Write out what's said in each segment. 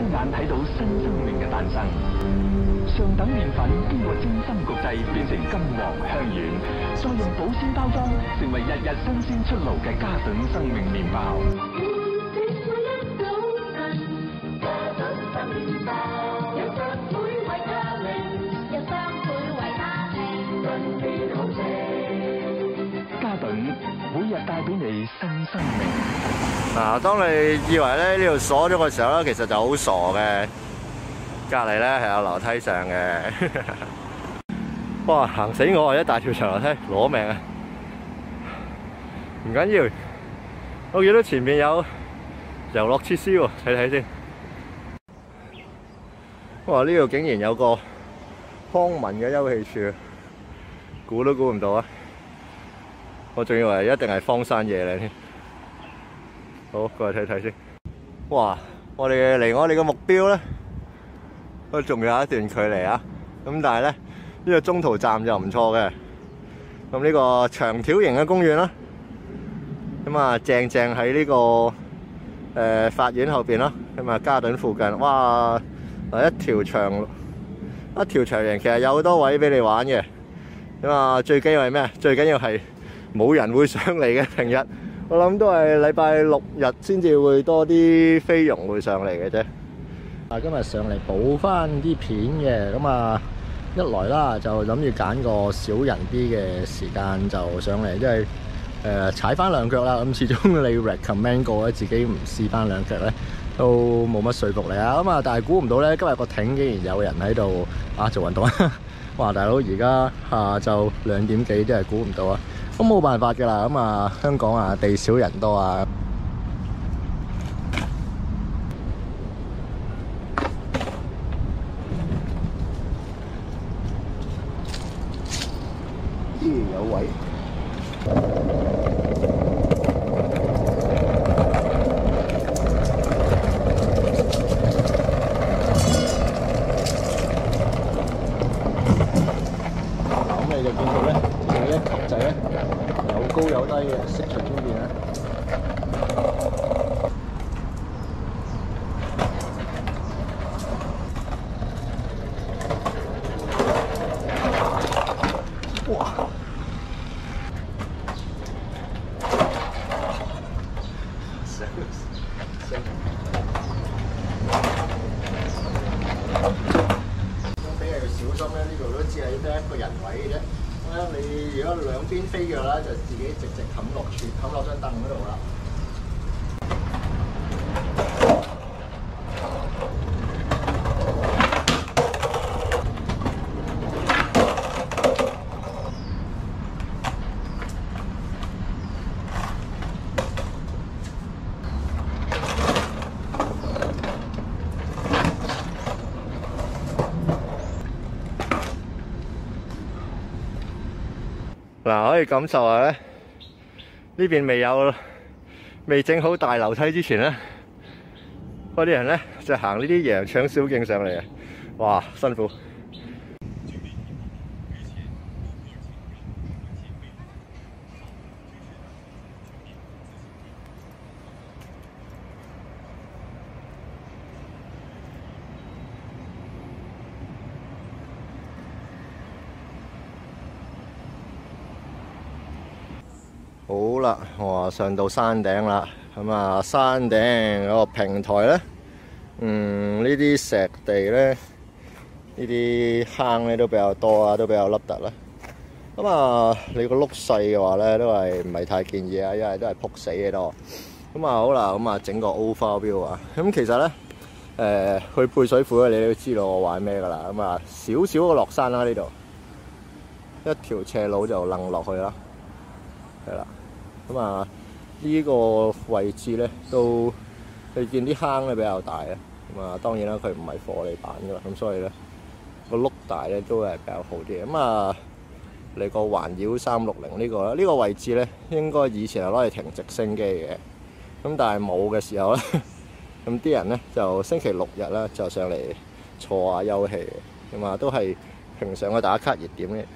眼睇到新生命嘅誕生。上等麵粉經過精心焗製變成金黃香軟，再用保鮮包裝，成為日日新鮮出爐嘅嘉頓生命麵包。嘉頓每日帶俾你新生命。 嗱，當你以為咧呢度鎖咗嘅時候咧，其實就好傻嘅。隔離咧係有樓梯上嘅。哇！行死我啊！一大條長樓梯，攞命啊！唔緊要，我見到前面有遊樂設施喎，睇睇先。哇！呢度竟然有個康文嘅休憩處，估都估唔到啊！我仲以為一定係荒山野嶺添。好，過嚟睇睇先。哇！我哋離我哋嘅目標咧，都仲有一段距離啊。咁但係咧，呢個中途站就唔錯嘅。咁呢個長條形嘅公園啦，咁啊正喺呢個法院後邊啦。咁啊嘉頓附近，哇！一條長形，其實有好多位俾你玩嘅。咁啊最緊要係咩？最緊要係冇人會上嚟嘅。平日我諗都係禮拜六日先至會多啲菲傭會上嚟嘅啫。今日上嚟補翻啲片嘅，咁啊一來啦就諗住揀個少人啲嘅時間就上嚟，因為踩翻兩腳啦。咁始終你 recommend 過咧，自己唔試翻兩腳咧都冇乜說服力啊。咁啊，但係估唔到咧，今日個艇竟然有人喺度做運動啊！哇，大佬而家下晝2點幾，真係估唔到啊！咁冇辦法㗎啦，咁啊香港啊地少人多啊。有位。咁你就見到咧，呢一球仔咧有高有低嘅，色隨便變啦。哇！飛係要小心咧，呢度都只係得一個人位嘅啫。你如果兩邊飛嘅啦，就自己直冚落張凳嗰度啦。嗱，可以感受下咧，呢邊未整好大樓梯之前咧，嗰啲人咧就行呢啲羊腸小徑上嚟啊！哇，辛苦！好啦，我上到山頂啦。咁啊，山頂嗰個平台咧，呢啲石地咧，呢啲坑咧都比較多啊，都比較凹凸啦。咁啊，你個轆細嘅話咧，都係唔係太建議啊，因為都係撲死嘅多。咁啊，好啦，咁啊，整個 overview 啊。咁其實咧，去配水庫咧，你都知道我玩咩噶啦。咁啊，少少個落山啦，呢度一條斜路就楞落去啦，係啦。咁啊，呢個位置咧都你見啲坑咧比較大啊。咁啊，當然啦，佢唔係火地板噶啦，咁所以咧個轆大咧都係比較好啲。咁啊，你個環繞360呢個咧，呢個位置咧應該以前係攞嚟停直升機嘅。咁但係冇嘅時候咧，咁啲人咧就星期6日咧就上嚟坐下休憩嘅。咁啊，都係平常嘅打卡熱點嘅。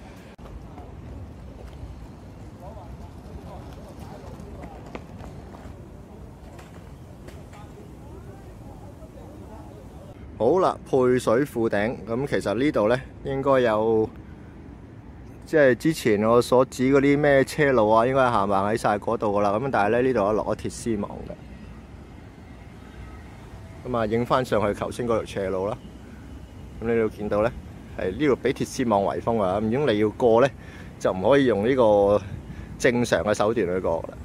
好啦，配水庫頂咁，其實呢度呢應該有，即係之前我所指嗰啲咩車路啊，應該行埋喺晒嗰度噶啦。咁但係咧呢度有落咗鐵絲網嘅，咁啊影翻上去頭先嗰條斜路啦。咁你度見到呢，係呢度俾鐵絲網圍封啊。咁如果你要過呢，就唔可以用呢個正常嘅手段去過啦。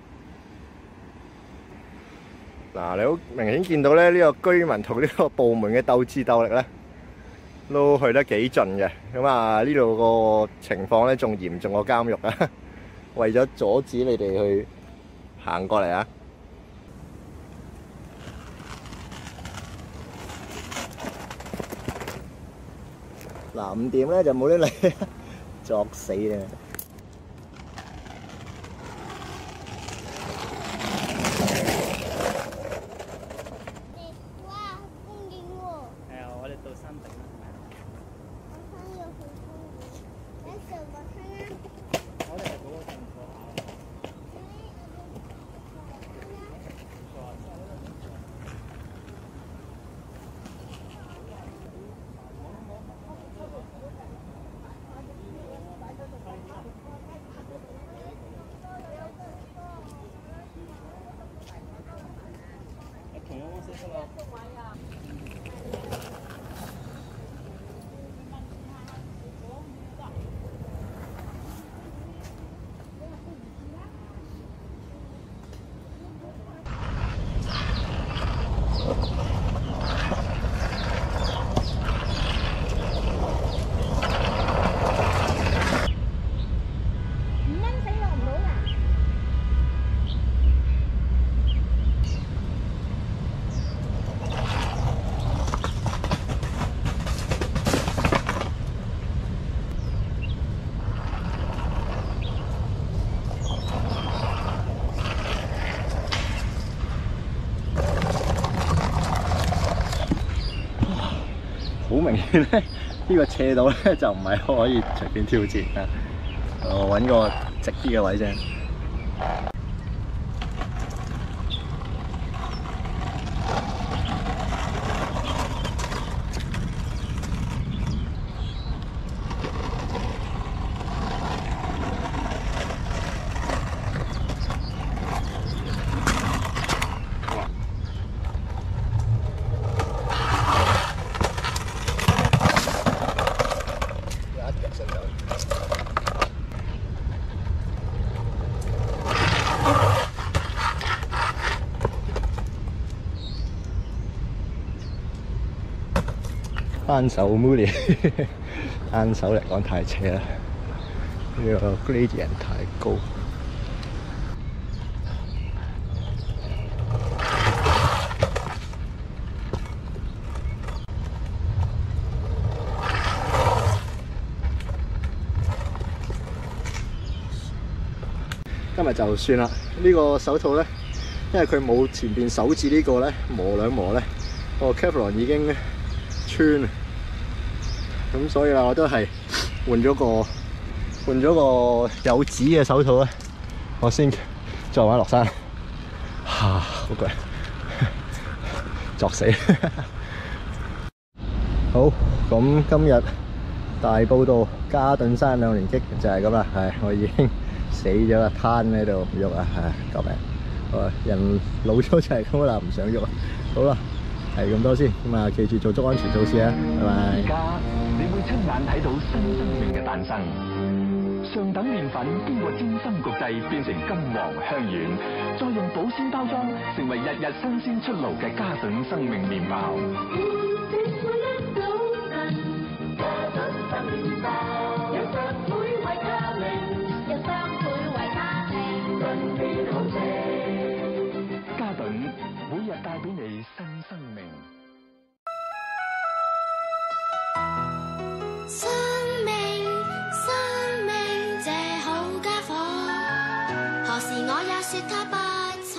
嗱，你好明顯見到咧，呢個居民同呢個部門嘅鬥智鬥力咧，都去得幾盡嘅。咁啊，呢度個情況咧仲嚴重過監獄啊！為咗阻止你哋去行過嚟啊！嗱，唔掂咧就冇得嚟，作死啊！好明顯咧，呢個斜度咧就唔係可以隨便挑戰啊！我揾個直啲嘅位啫。單手 Muli， 單手嚟講太斜啦，呢個 gradient 太高。今日就算啦，呢個手套咧，因為佢冇前邊手指呢個咧磨兩磨咧，個 Kevlon 已經穿啦。咁所以啦，我都係換咗個有指嘅手套咧，我先再玩落山。好攰，作死。好，咁今日大埔道嘉頓山2連擊就係咁啦。係，我已經死咗啦，攤喺度唔喐啊！救命！人老咗就係咁啦，唔想喐啊。好啦，係咁多先。咁啊，記住做足安全措施啊！拜拜。 你會親眼睇到新生命嘅誕生。上等麵粉經過精心焗製變成金黃香軟，再用保鮮包裝，成為日日新鮮出爐嘅嘉頓生命麵包。嘉頓每日帶俾你新生命。 生命，生命這好家伙，何時我也說他不錯。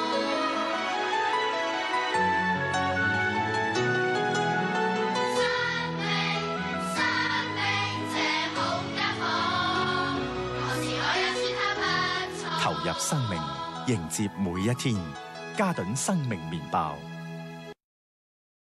生命，生命這好家伙，何時我也說他不錯。投入生命，迎接每一天，嘉頓生命麵包。